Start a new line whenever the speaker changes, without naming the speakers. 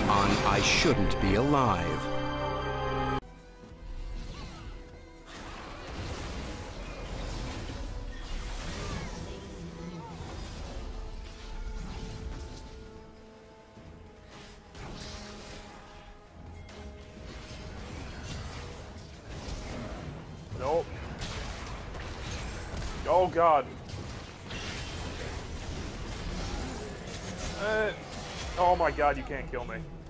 on I Shouldn't Be Alive.
Nope. Oh god. Oh my god, you can't kill me.